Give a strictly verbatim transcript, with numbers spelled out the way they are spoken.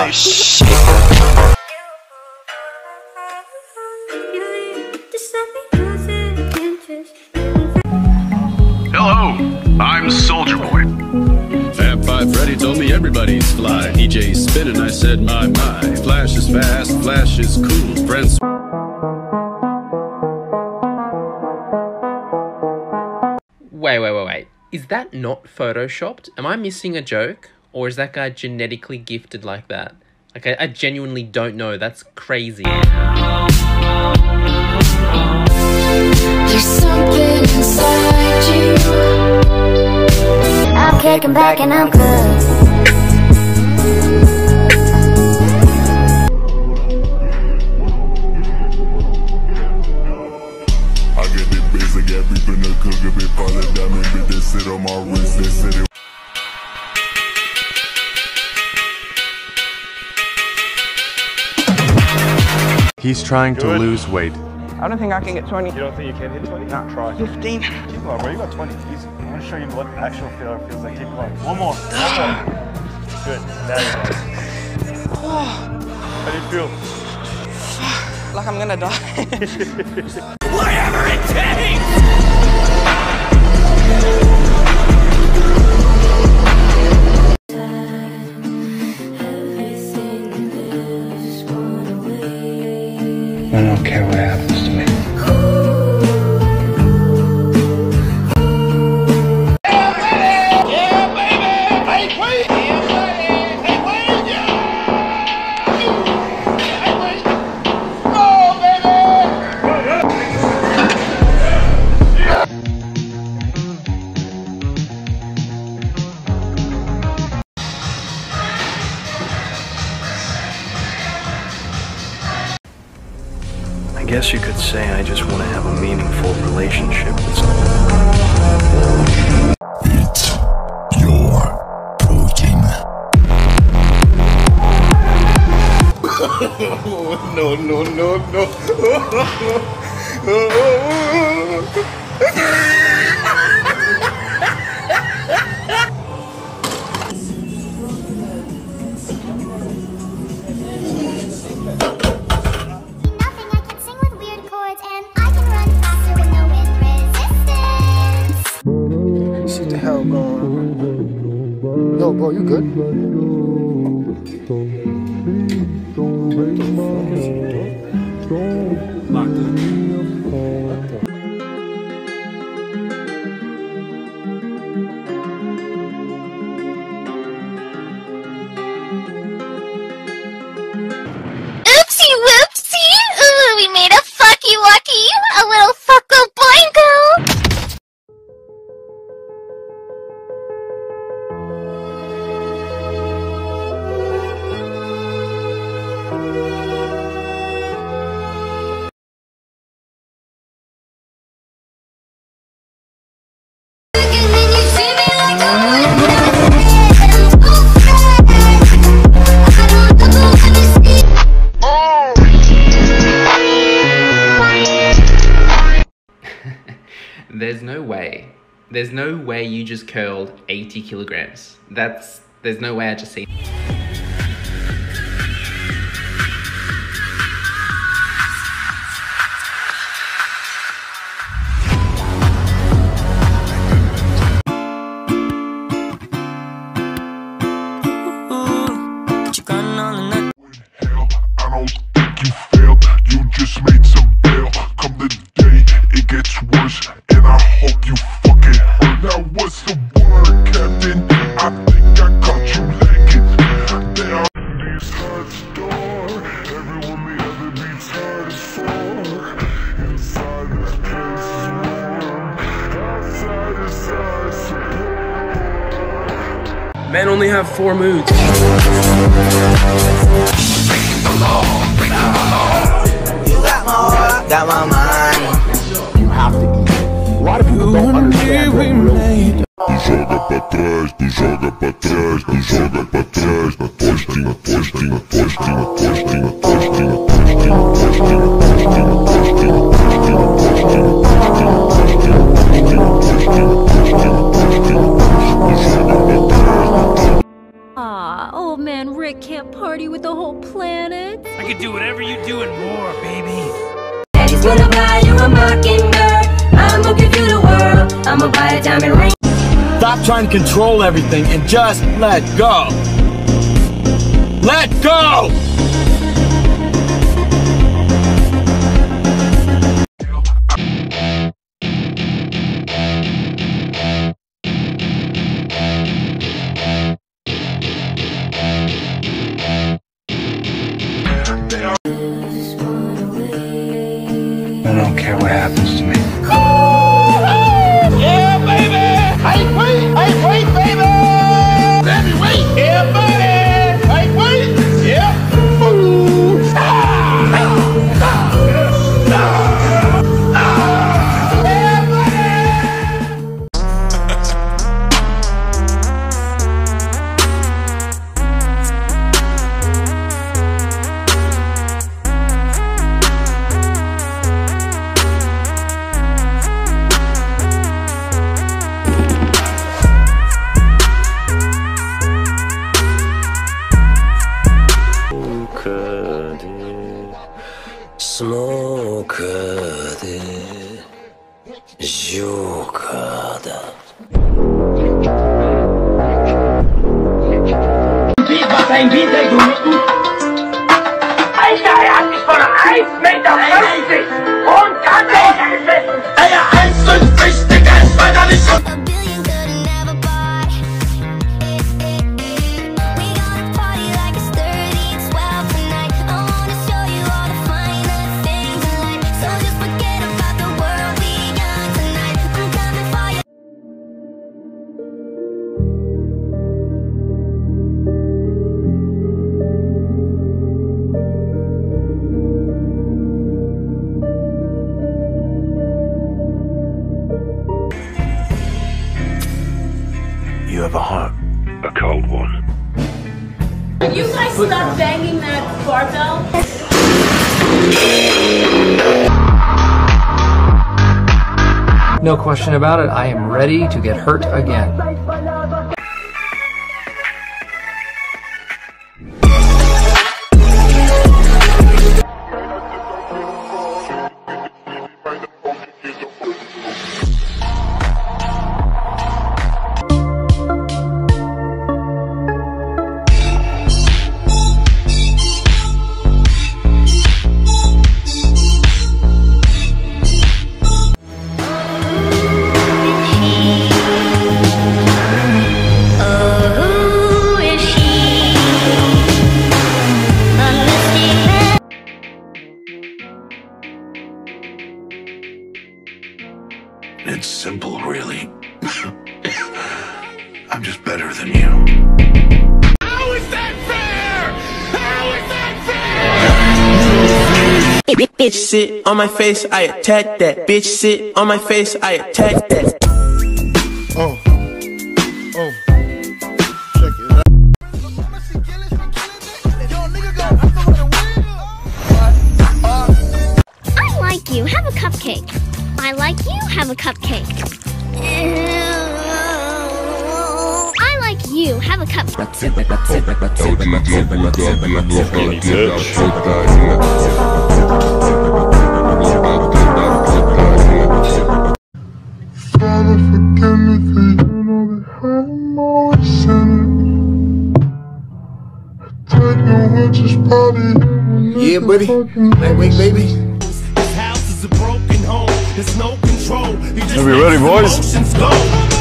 Holy shit. Hello, I'm Soldier Boy. Fab Five Freddy told me everybody's fly. D J's spinning, I said my my. Flash is fast, Flash is cool. Friends. Wait, wait, wait, wait. Is that not photoshopped? Am I missing a joke? Or is that guy genetically gifted like that? Like, I, I genuinely don't know. That's crazy. There's something inside you. I'm kicking back and I'm good. I get the base, I got beef in the cook, a bit parlay diamond, bit that sit on my wrist, they said it. He's trying to lose weight. I don't think I can get twenty. You don't think you can hit twenty? Not try. fifteen. Keep on, bro. You got twenty. Easy. I want to show you what actual feel feels like. Keep going. One more. One more. Good. Now you go. How do you feel? Like I'm gonna die. Whatever it takes! I don't care what happens to me. I guess you could say I just want to have a meaningful relationship with someone. Eat your protein. No, no, no, no. What the hell going on? Yo, bro, you good? Locked in. Oopsie whoopsie! Ooh, we made a fucky wucky! A little fucko boingo! There's no way. There's no way you just curled eighty kilograms. That's, there's no way I just see. Hell, I don't think you failed. You just made some bail. Come the day, it gets worse, and I hope you fucking hurt. Now what's the word, Captain? I think I caught you lacking. They are these hearts door. Everyone the other beats hard as for. Inside this place is warm. Outside is side support. Men only have four moods. You got my heart, got my mind. You have to eat it. A lot of people don't understand that really. Tu joga pra trás, tu joga pra trás, tu joga pra trás. Na tostinha, tostinha, tostinha, tostinha, tostinha, tostinha, tostinha, tostinha, tostinha, tostinha, tostinha, tostinha, tostinha. Aw, old man Rick can't party. party with the whole planet? I could do whatever you do and more, baby. Daddy's gonna buy you a mockingbird. I'ma give you the world. I'ma buy a diamond ring. Stop trying to control everything and just let go. Let go! I don't care what happens to me. Yeah, baby! Hey, wait! Hey, wait, baby! Baby, wait! Yeah, buddy! Hey, wait! Yeah! Ooh. Ah! Ah! Ah! Ah! Ah! Yeah, buddy! Smokade, jokada. Alter, er hat mich von einem eins Meter fünfzig und Kante gefressen! Eier eins Komma fünfzig, Digga, ist weiter nicht so. You have a heart. A cold one. Will you guys stop banging that barbell? No question about it, I am ready to get hurt again. It's simple, really. I'm just better than you. How is that fair? How is that fair? Bitch sit on my face, I attack that. Bitch sit on my face, I attack that. Oh, oh, check it out. I like you. Have a cupcake. I like you. Have a cupcake. I like you. Have a cupcake. Father, forgive me for you know that I'm always sinning. Take no one just party. Yeah, buddy. Lightweight, baby. This house is a broken home. There's no control. You just Are we ready, boys? go.